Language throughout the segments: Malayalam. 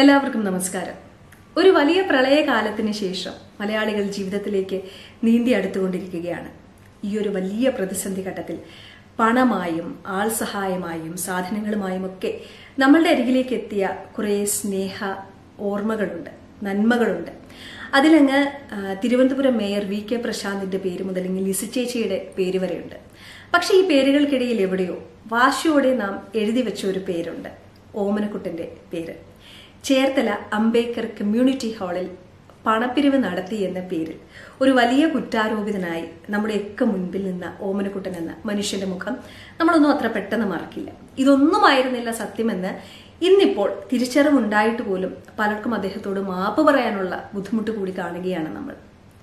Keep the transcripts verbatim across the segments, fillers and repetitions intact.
എല്ലാവർക്കും നമസ്കാരം. ഒരു വലിയ പ്രളയകാലത്തിന് ശേഷം മലയാളികൾ ജീവിതത്തിലേക്ക് നീന്തി അടുത്തുകൊണ്ടിരിക്കുകയാണ്. ഈ ഒരു വലിയ പ്രതിസന്ധി ഘട്ടത്തിൽ പണമായും ആൾ സഹായമായും സാധനങ്ങളുമായും ഒക്കെ നമ്മളുടെ അരികിലേക്ക് എത്തിയ കുറേ സ്നേഹ ഓർമ്മകളുണ്ട്, നന്മകളുണ്ട്. അതിലങ്ങ് തിരുവനന്തപുരം മേയർ വി കെ പ്രശാന്തിന്റെ പേര് മുതൽ ലിസി ചേച്ചിയുടെ പേര് വരെയുണ്ട്. പക്ഷെ ഈ പേരുകൾക്കിടയിൽ എവിടെയോ വാശിയോടെ നാം എഴുതി വെച്ച ഒരു പേരുണ്ട്, ഓമനക്കുട്ടന്റെ പേര്. ചേർത്തല അംബേദ്കർ കമ്മ്യൂണിറ്റി ഹാളിൽ പണപ്പിരിവ് നടത്തി എന്ന പേരിൽ ഒരു വലിയ കുറ്റാരോപിതനായി നമ്മുടെയൊക്കെ മുൻപിൽ നിന്ന ഓമനക്കുട്ടൻ എന്ന മനുഷ്യന്റെ മുഖം നമ്മളൊന്നും അത്ര പെട്ടെന്ന് മറക്കില്ല. ഇതൊന്നുമായിരുന്നില്ല സത്യമെന്ന് ഇന്നിപ്പോൾ തിരിച്ചറിവുണ്ടായിട്ട് പോലും പലർക്കും അദ്ദേഹത്തോട് മാപ്പ് പറയാനുള്ള ബുദ്ധിമുട്ട് കൂടി കാണുകയാണ് നമ്മൾ.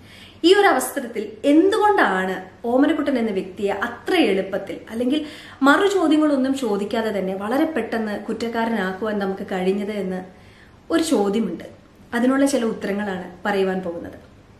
ഈ ഒരു അവസരത്തിൽ എന്തുകൊണ്ടാണ് ഓമനക്കുട്ടൻ എന്ന വ്യക്തിയെ അത്ര എളുപ്പത്തിൽ അല്ലെങ്കിൽ മറു ചോദ്യങ്ങളൊന്നും ചോദിക്കാതെ തന്നെ വളരെ പെട്ടെന്ന് കുറ്റക്കാരനാക്കുവാൻ നമുക്ക് കഴിഞ്ഞത് എന്ന് ഒരു ചോദ്യമുണ്ട്. അതിനുള്ള ചില ഉത്തരങ്ങളാണ് പറയുവാൻ പോകുന്നത്.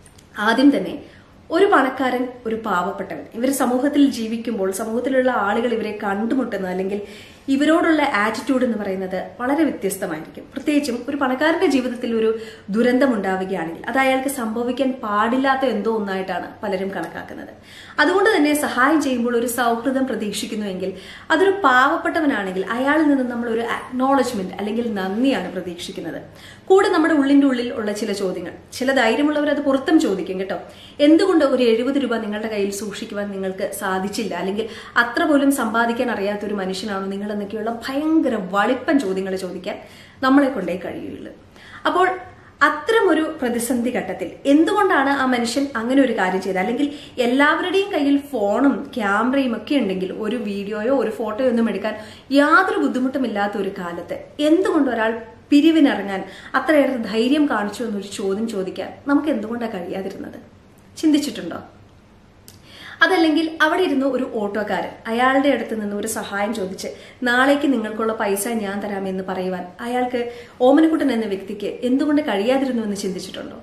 ആദ്യം തന്നെ, ഒരു പണക്കാരൻ, ഒരു പാവപ്പെട്ടവൻ, ഇവർ സമൂഹത്തിൽ ജീവിക്കുമ്പോൾ സമൂഹത്തിലുള്ള ആളുകൾ ഇവരെ കണ്ടുമുട്ടുന്ന അല്ലെങ്കിൽ ഇവരോടുള്ള ആറ്റിറ്റ്യൂഡ് എന്ന് പറയുന്നത് വളരെ വ്യത്യസ്തമായിരിക്കും. പ്രത്യേകിച്ചും ഒരു പണക്കാരന്റെ ജീവിതത്തിൽ ഒരു ദുരന്തം ഉണ്ടാവുകയാണെങ്കിൽ അത് അയാൾക്ക് സംഭവിക്കാൻ പാടില്ലാത്ത എന്തോ ഒന്നായിട്ടാണ് പലരും കണക്കാക്കുന്നത്. അതുകൊണ്ട് തന്നെ സഹായം ചെയ്യുമ്പോൾ ഒരു സൗഹൃദം പ്രതീക്ഷിക്കുന്നുവെങ്കിൽ അതൊരു പാവപ്പെട്ടവനാണെങ്കിൽ അയാളിൽ നിന്ന് നമ്മൾ ഒരു അക്നോളജ്മെന്റ് അല്ലെങ്കിൽ നന്ദിയാണ് പ്രതീക്ഷിക്കുന്നത്. കൂടെ നമ്മുടെ ഉള്ളിന്റെ ഉള്ളിൽ ഉള്ള ചില ചോദ്യങ്ങൾ, ചില ധൈര്യമുള്ളവർ അത് പുറത്തും ചോദിക്കും കേട്ടോ. എന്തുകൊണ്ട് ഒരു എഴുപത് രൂപ നിങ്ങളുടെ കയ്യിൽ സൂക്ഷിക്കുവാൻ നിങ്ങൾക്ക് സാധിച്ചില്ല, അല്ലെങ്കിൽ അത്ര പോലും സമ്പാദിക്കാൻ അറിയാത്ത ഒരു മനുഷ്യനാണോ നിങ്ങൾ എന്നൊക്കെയുള്ള ഭയങ്കര വളിപ്പൻ ചോദ്യങ്ങൾ ചോദിക്കാൻ നമ്മളെ കൊണ്ടേ കഴിയുള്ളൂ. അപ്പോൾ അത്തരം ഒരു പ്രതിസന്ധി ഘട്ടത്തിൽ എന്തുകൊണ്ടാണ് ആ മനുഷ്യൻ അങ്ങനെ ഒരു കാര്യം ചെയ്തത്? അല്ലെങ്കിൽ എല്ലാവരുടെയും കയ്യിൽ ഫോണും ക്യാമറയും ഒക്കെ ഉണ്ടെങ്കിൽ ഒരു വീഡിയോയോ ഒരു ഫോട്ടോയോ ഒന്നും എടുക്കാൻ യാതൊരു ബുദ്ധിമുട്ടുമില്ലാത്ത ഒരു കാലത്ത് എന്തുകൊണ്ട് ഒരാൾ പിരിവിനിറങ്ങാൻ അത്രയേറെ ധൈര്യം കാണിച്ചു എന്നൊരു ചോദ്യം ചോദിക്കാൻ നമുക്ക് എന്തുകൊണ്ടാണ് കഴിയാതിരുന്നത്? ചിന്തിച്ചിട്ടുണ്ടോ? അതല്ലെങ്കിൽ അവിടെ ഇരുന്ന് ഒരു ഓട്ടോക്കാരൻ അയാളുടെ അടുത്ത് നിന്ന് ഒരു സഹായം ചോദിച്ച് നാളേക്ക് നിങ്ങൾക്കുള്ള പൈസ ഞാൻ തരാമെന്ന് പറയുവാൻ അയാൾക്ക് ഓമനക്കുട്ടൻ എന്ന വ്യക്തിക്ക് എന്തുകൊണ്ട് കഴിയാതിരുന്നു എന്ന് ചിന്തിച്ചിട്ടുണ്ടോ?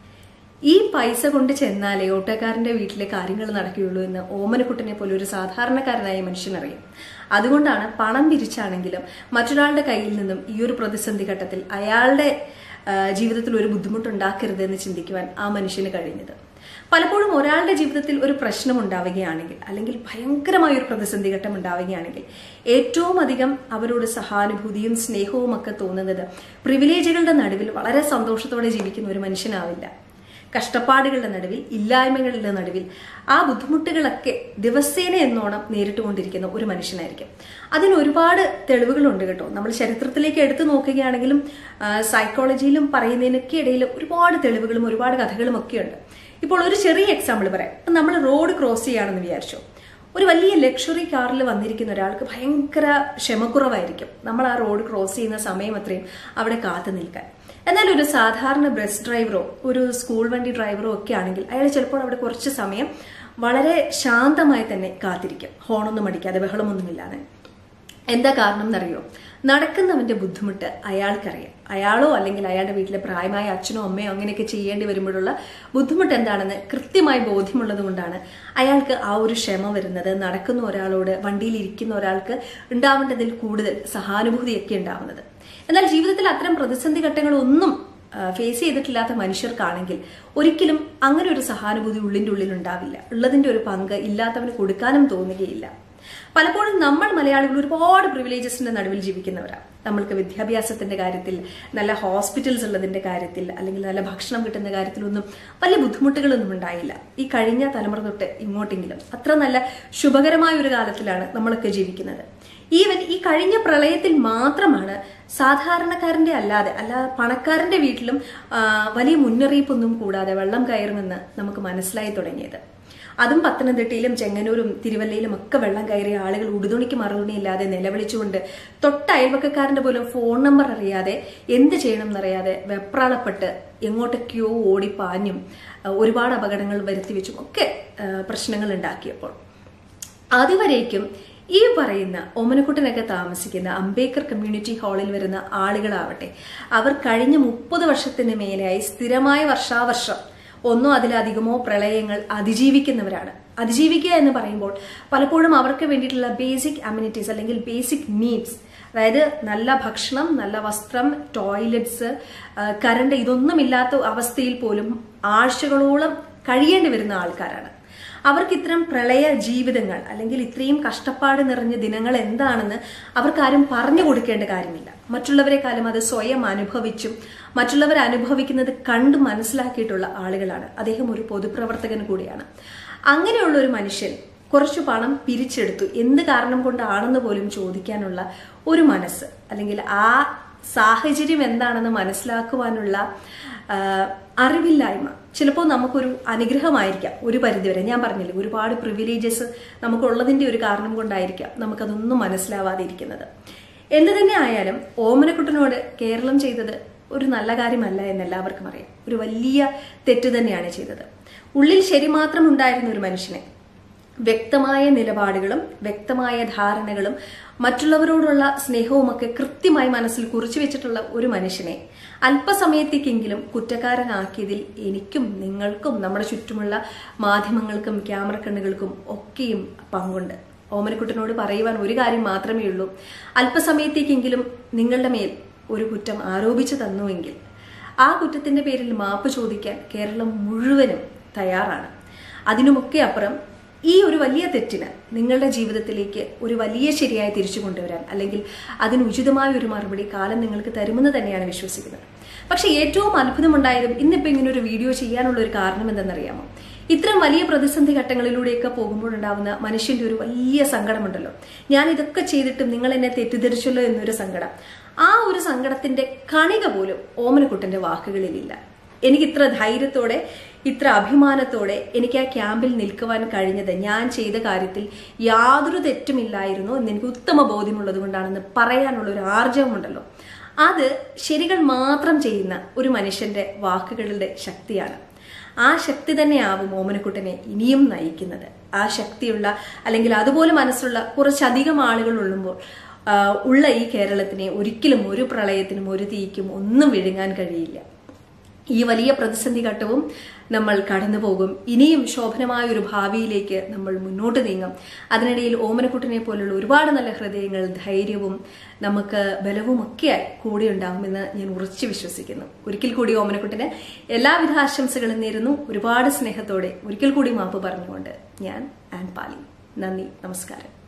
ഈ പൈസ കൊണ്ട് ചെന്നാലേ ഓട്ടോക്കാരന്റെ വീട്ടിലെ കാര്യങ്ങൾ നടക്കുകയുള്ളൂ എന്ന് ഓമനക്കുട്ടനെ പോലെ ഒരു സാധാരണക്കാരനായ മനുഷ്യനറിയാം. അതുകൊണ്ടാണ് പണം പിരിച്ചാണെങ്കിലും മറ്റൊരാളുടെ കയ്യിൽ നിന്നും ഈ ഒരു പ്രതിസന്ധി ഘട്ടത്തിൽ അയാളുടെ ജീവിതത്തിൽ ഒരു ബുദ്ധിമുട്ടുണ്ടാക്കരുത് എന്ന് ചിന്തിക്കുവാൻ ആ മനുഷ്യന് കഴിഞ്ഞത്. പലപ്പോഴും ഒരാളുടെ ജീവിതത്തിൽ ഒരു പ്രശ്നം ഉണ്ടാവുകയാണെങ്കിൽ അല്ലെങ്കിൽ ഭയങ്കരമായ ഒരു പ്രതിസന്ധി ഘട്ടം ഉണ്ടാവുകയാണെങ്കിൽ ഏറ്റവും അധികം അവരോട് സഹാനുഭൂതിയും സ്നേഹവും ഒക്കെ തോന്നുന്നത് പ്രിവിലേജുകളുടെ നടുവിൽ വളരെ സന്തോഷത്തോടെ ജീവിക്കുന്ന ഒരു മനുഷ്യനാവില്ല. കഷ്ടപ്പാടുകളുടെ നടുവിൽ, ഇല്ലായ്മകളുടെ നടുവിൽ ആ ബുദ്ധിമുട്ടുകളൊക്കെ ദിവസേന എന്നോണം നേരിട്ടുകൊണ്ടിരിക്കുന്ന ഒരു മനുഷ്യനായിരിക്കും. അതിന് ഒരുപാട് തെളിവുകളുണ്ട് കേട്ടോ. നമ്മൾ ചരിത്രത്തിലേക്ക് എടുത്തു നോക്കുകയാണെങ്കിലും സൈക്കോളജിയിലും പറയുന്നതിനൊക്കെ ഇടയിൽ ഒരുപാട് തെളിവുകളും ഒരുപാട് കഥകളും ഒക്കെ ഉണ്ട്. ഇപ്പോൾ ഒരു ചെറിയ എക്സാമ്പിൾ പറയാം. നമ്മൾ റോഡ് ക്രോസ് ചെയ്യുകയാണെന്ന് വിചാരിച്ചോ. ഒരു വലിയ ലക്ഷറി കാറിൽ വന്നിരിക്കുന്ന ഒരാൾക്ക് ഭയങ്കര ക്ഷമക്കുറവായിരിക്കും നമ്മൾ ആ റോഡ് ക്രോസ് ചെയ്യുന്ന സമയം അത്രയും അവിടെ കാത്തു നിൽക്കാൻ. എന്നാൽ ഒരു സാധാരണ ബസ് ഡ്രൈവറോ ഒരു സ്കൂൾ വണ്ടി ഡ്രൈവറോ ഒക്കെ ആണെങ്കിൽ അയാൾ ചിലപ്പോൾ അവിടെ കുറച്ച് സമയം വളരെ ശാന്തമായി തന്നെ കാത്തിരിക്കും, ഹോണൊന്നും അടിക്കാതെ, ബഹളമൊന്നുമില്ലാതെ. എന്താ കാരണം എന്നറിയോ? നടക്കുന്നവന്റെ ബുദ്ധിമുട്ട് അയാൾക്കറിയാം. അയാളോ അല്ലെങ്കിൽ അയാളുടെ വീട്ടിലെ പ്രായമായ അച്ഛനോ അമ്മയോ അങ്ങനെയൊക്കെ ചെയ്യേണ്ടി വരുമ്പോഴുള്ള ബുദ്ധിമുട്ട് എന്താണെന്ന് കൃത്യമായി ബോധ്യമുള്ളത് കൊണ്ടാണ് അയാൾക്ക് ആ ഒരു ക്ഷമ വരുന്നത്. നടക്കുന്ന ഒരാളോട്, വണ്ടിയിൽ ഇരിക്കുന്ന ഒരാൾക്ക് ഉണ്ടാവേണ്ടതിൽ കൂടുതൽ സഹാനുഭൂതിയൊക്കെ ഉണ്ടാവുന്നത്. എന്നാൽ ജീവിതത്തിൽ അത്തരം പ്രതിസന്ധി ഘട്ടങ്ങളൊന്നും ഫേസ് ചെയ്തിട്ടില്ലാത്ത മനുഷ്യർക്കാണെങ്കിൽ ഒരിക്കലും അങ്ങനെ ഒരു സഹാനുഭൂതി ഉള്ളിന്റെ ഉള്ളിൽ ഉണ്ടാവില്ല. ഉള്ളതിന്റെ ഒരു പങ്ക് ഇല്ലാത്തവന് കൊടുക്കാനും തോന്നുകയില്ല. പലപ്പോഴും നമ്മൾ മലയാളികൾ ഒരുപാട് പ്രിവിലേജസിന്റെ നടുവിൽ ജീവിക്കുന്നവരാണ്. നമ്മൾക്ക് വിദ്യാഭ്യാസത്തിന്റെ കാര്യത്തിൽ, നല്ല ഹോസ്പിറ്റൽസ് ഉള്ളതിന്റെ കാര്യത്തിൽ, അല്ലെങ്കിൽ നല്ല ഭക്ഷണം കിട്ടുന്ന കാര്യത്തിലൊന്നും വലിയ ബുദ്ധിമുട്ടുകളൊന്നും ഉണ്ടായില്ല. ഈ കഴിഞ്ഞ തലമുറ തൊട്ട് ഇങ്ങോട്ടെങ്കിലും അത്ര നല്ല ശുഭകരമായ ഒരു കാലത്തിലാണ് നമ്മളൊക്കെ ജീവിക്കുന്നത്. ഈവൻ ഈ കഴിഞ്ഞ പ്രളയത്തിൽ മാത്രമാണ് സാധാരണക്കാരന്റെ അല്ലാതെ അല്ല പണക്കാരന്റെ വീട്ടിലും വലിയ മുന്നറിയിപ്പൊന്നും കൂടാതെ വെള്ളം കയറുമെന്ന് നമുക്ക് മനസ്സിലായി തുടങ്ങിയത്. അതും പത്തനംതിട്ടയിലും ചെങ്ങന്നൂരും തിരുവല്ലയിലും ഒക്കെ വെള്ളം കയറിയ ആളുകൾ ഉടുതുണിക്ക് മറുതുണിയില്ലാതെ നിലവിളിച്ചുകൊണ്ട് തൊട്ട അയൽവക്കക്കാരന്റെ പോലും ഫോൺ നമ്പർ അറിയാതെ എന്ത് ചെയ്യണം എന്നറിയാതെ വെപ്രാളപ്പെട്ട് എങ്ങോട്ടൊക്കെയോ ഓടിപ്പാഞ്ഞും ഒരുപാട് അപകടങ്ങൾ വരുത്തി വെച്ചും ഒക്കെ പ്രശ്നങ്ങൾ ഉണ്ടാക്കിയപ്പോൾ അതുവരേക്കും ഈ പറയുന്ന ഓമനക്കുട്ടനൊക്കെ താമസിക്കുന്ന അംബേദ്കർ കമ്മ്യൂണിറ്റി ഹാളിൽ വരുന്ന ആളുകളാവട്ടെ, അവർ കഴിഞ്ഞ മുപ്പത് വർഷത്തിന് മേലെയായി സ്ഥിരമായ വർഷാവർഷം ഒന്നോ അതിലധികമോ പ്രളയങ്ങൾ അതിജീവിക്കുന്നവരാണ്. അതിജീവിക്കുക എന്ന് പറയുമ്പോൾ പലപ്പോഴും അവർക്ക് വേണ്ടിയിട്ടുള്ള ബേസിക് അമ്യൂണിറ്റീസ് അല്ലെങ്കിൽ ബേസിക് നീഡ്സ് അതായത് നല്ല ഭക്ഷണം, നല്ല വസ്ത്രം, ടോയ്ലറ്റ്സ്, കറണ്ട് ഇതൊന്നുമില്ലാത്ത അവസ്ഥയിൽ പോലും ആഴ്ചകളോളം കഴിയേണ്ടി വരുന്ന ആൾക്കാരാണ്. അവർക്ക് ഇത്തരം പ്രളയ ജീവിതങ്ങൾ അല്ലെങ്കിൽ ഇത്രയും കഷ്ടപ്പാട് നിറഞ്ഞ ദിനങ്ങൾ എന്താണെന്ന് അവർക്കാരും പറഞ്ഞു കൊടുക്കേണ്ട കാര്യമില്ല. മറ്റുള്ളവരെക്കാളും അത് സ്വയം അനുഭവിച്ചും മറ്റുള്ളവർ അനുഭവിക്കുന്നത് കണ്ട് മനസ്സിലാക്കിയിട്ടുള്ള ആളുകളാണ്. അദ്ദേഹം ഒരു പൊതുപ്രവർത്തകൻ കൂടിയാണ്. അങ്ങനെയുള്ള ഒരു മനുഷ്യൻ കുറച്ചു പണം പിരിച്ചെടുത്തു, എന്ത് കാരണം കൊണ്ടാണെന്ന് പോലും ചോദിക്കാനുള്ള ഒരു മനസ്സ്, അല്ലെങ്കിൽ ആ സാഹചര്യം എന്താണെന്ന് മനസ്സിലാക്കുവാനുള്ള അറിവില്ലായ്മ ചിലപ്പോൾ നമുക്കൊരു അനുഗ്രഹമായിരിക്കാം ഒരു പരിധിവരെ. ഞാൻ പറഞ്ഞില്ലേ, ഒരുപാട് പ്രിവിലേജസ് നമുക്കുള്ളതിന്റെ ഒരു കാരണം കൊണ്ടായിരിക്കാം നമുക്കതൊന്നും മനസ്സിലാവാതെ ഇരിക്കുന്നത്. എന്ത് തന്നെ ആയാലും ഓമനക്കുട്ടനോട് കേരളം ചെയ്തത് ഒരു നല്ല കാര്യമല്ല എന്ന് എല്ലാവർക്കും അറിയാം. ഒരു വലിയ തെറ്റ് തന്നെയാണ് ചെയ്തത്. ഉള്ളിൽ ശരി മാത്രം ഉണ്ടായിരുന്ന ഒരു മനുഷ്യനെ വ്യക്തമായ നിലപാടുകളും വ്യക്തമായ ധാരണകളും മറ്റുള്ളവരോടുള്ള സ്നേഹവുമൊക്കെ കൃത്യമായി മനസ്സിൽ കുറിച്ചു വെച്ചിട്ടുള്ള ഒരു മനുഷ്യനെ അല്പസമയത്തേക്കെങ്കിലും കുറ്റക്കാരനാക്കിയതിൽ എനിക്കും നിങ്ങൾക്കും നമ്മുടെ ചുറ്റുമുള്ള മാധ്യമങ്ങൾക്കും ക്യാമറ കണ്ണുകൾക്കും ഒക്കെയും പങ്കുണ്ട്. ഓമനക്കുട്ടനോട് പറയുവാൻ ഒരു കാര്യം മാത്രമേ ഉള്ളൂ. അല്പസമയത്തേക്കെങ്കിലും നിങ്ങളുടെ മേൽ ഒരു കുറ്റം ആരോപിച്ചു തന്നുവെങ്കിൽ ആ കുറ്റത്തിന്റെ പേരിൽ മാപ്പ് ചോദിക്കാൻ കേരളം മുഴുവനും തയ്യാറാണ്. അതിനുമൊക്കെ അപ്പുറം ഈ ഒരു വലിയ തെറ്റിന് നിങ്ങളുടെ ജീവിതത്തിലേക്ക് ഒരു വലിയ ശരിയായി തിരിച്ചു കൊണ്ടുവരാൻ അല്ലെങ്കിൽ അതിന് ഉചിതമായ ഒരു മറുപടി കാലം നിങ്ങൾക്ക് തരുമെന്ന് തന്നെയാണ് വിശ്വസിക്കുന്നത്. പക്ഷെ ഏറ്റവും അത്ഭുതമുണ്ടായതും ഇന്നിപ്പോ ഇങ്ങനെ ഒരു വീഡിയോ ചെയ്യാനുള്ള ഒരു കാരണം എന്തെന്നറിയാമോ? ഇത്തരം വലിയ പ്രതിസന്ധി ഘട്ടങ്ങളിലൂടെയൊക്കെ പോകുമ്പോഴുണ്ടാവുന്ന മനുഷ്യന്റെ ഒരു വലിയ സങ്കടമുണ്ടല്ലോ. ഞാൻ ഇതൊക്കെ ചെയ്തിട്ടും നിങ്ങൾ എന്നെ തെറ്റിദ്ധരിച്ചല്ലോ എന്നൊരു സങ്കടം. ആ ഒരു സങ്കടത്തിന്റെ കണിക പോലും ഓമനക്കുട്ടന്റെ വാക്കുകളിലില്ല. എനിക്ക് ഇത്ര ധൈര്യത്തോടെ ഇത്ര അഭിമാനത്തോടെ എനിക്ക് ആ ക്യാമ്പിൽ നിൽക്കുവാൻ കഴിഞ്ഞത് ഞാൻ ചെയ്ത കാര്യത്തിൽ യാതൊരു തെറ്റുമില്ലായിരുന്നു എന്ന് എനിക്ക് ഉത്തമ ബോധ്യമുള്ളത് കൊണ്ടാണെന്ന് പറയാനുള്ള ഒരു ആർജവമുണ്ടല്ലോ. അത് ശരികൾ മാത്രം ചെയ്യുന്ന ഒരു മനുഷ്യന്റെ വാക്കുകളുടെ ശക്തിയാണ്. ആ ശക്തി തന്നെയാവും ഓമനക്കുട്ടനെ ഇനിയും നയിക്കുന്നത്. ആ ശക്തിയുള്ള അല്ലെങ്കിൽ അതുപോലെ മനസ്സുള്ള കുറച്ചധികം ആളുകൾ ഉള്ളുമ്പോൾ ഉള്ള ഈ കേരളത്തിനെ ഒരിക്കലും ഒരു പ്രളയത്തിനും ഒരു തീക്കും ഒന്നും വിഴുങ്ങാൻ കഴിയില്ല. ഈ വലിയ പ്രതിസന്ധി ഘട്ടവും നമ്മൾ കടന്നു പോകും. ഇനിയും ശോഭനമായ ഒരു ഭാവിയിലേക്ക് നമ്മൾ മുന്നോട്ട് നീങ്ങും. അതിനിടയിൽ ഓമനക്കുട്ടനെ പോലുള്ള ഒരുപാട് നല്ല ഹൃദയങ്ങൾ, ധൈര്യവും നമുക്ക് ബലവും ഒക്കെ കൂടി ഉണ്ടാകുമെന്ന് ഞാൻ ഉറച്ചു വിശ്വസിക്കുന്നു. ഒരിക്കൽ കൂടി ഓമനക്കുട്ടന് എല്ലാവിധ ആശംസകളും നേരുന്നു. ഒരുപാട് സ്നേഹത്തോടെ ഒരിക്കൽ കൂടി മാപ്പ് പറഞ്ഞുകൊണ്ട് ഞാൻ ആൻ പാലി. നന്ദി, നമസ്കാരം.